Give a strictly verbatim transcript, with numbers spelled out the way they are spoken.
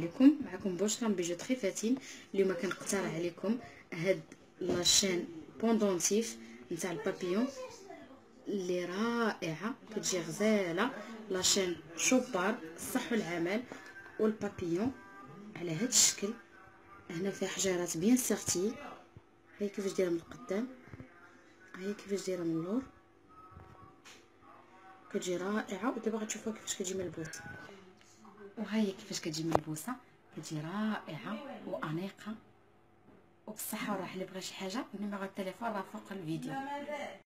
عليكم، معكم بشرى من بيجو تري فاتين. اليوم كنقترح عليكم هاد لاشين بوندونتيف نتاع البابيون اللي رائعه، كتجي غزاله. لاشين شوبار صح العمل والبابيون على هاد الشكل. هنا فيها حجرات بيان سيغتي، هاي كيفاش دايره من القدام، هاي كيفاش دايره من اللور، كتجي رائعه. ودابا غتشوفوها كيفاش كتجي ملبوسه، وها هي كيفاش كتجي ملبوسه، كتجي رائعه وانيقه وبالصحه والراحه. اللي بغى شي حاجه نيميرو التليفون راه فوق الفيديو.